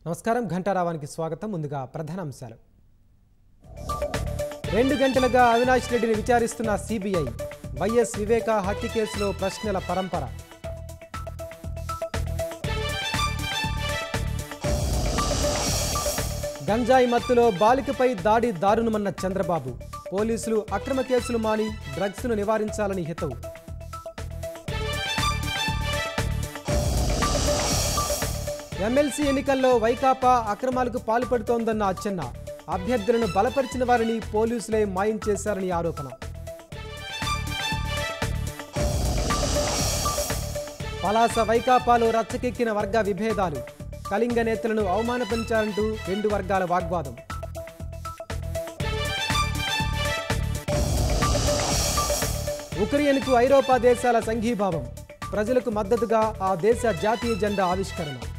నమస్కారం ఘంటారావానికి స్వాగతం. ముందుగా ప్రధాన అంశాలు. 2 గంటలుగా అవినాష్ రెడ్డిని విచారిస్తున్న సిబిఐ. వైఎస్ వివేక హత్య కేసులో ప్రశ్నల పరంపర. గంజాయి మత్తులో బాలికపై దాడి దారుణమన్న చంద్రబాబు. పోలీసులు అక్రమ కేసులు మాని డ్రగ్స్ను నివారించాలని హితవు. ఎమ్మెల్సీ ఎన్నికల్లో వైకాపా అక్రమాలకు పాల్పడుతోందన్న అచ్చెన్న. అభ్యర్థులను బలపరిచిన వారిని పోలీసులే మాయం చేశారని ఆరోపణ. పలాస వైకాపాలో రచ్చకెక్కిన వర్గ విభేదాలు. కళింగ నేతలను అవమానపరిచారంటూ 2 వర్గాల వాగ్వాదం. ఉక్రెయిన్కు ఐరోపా దేశాల సంఘీభావం. ప్రజలకు మద్దతుగా ఆ దేశ జాతీయ జెండా ఆవిష్కరణ.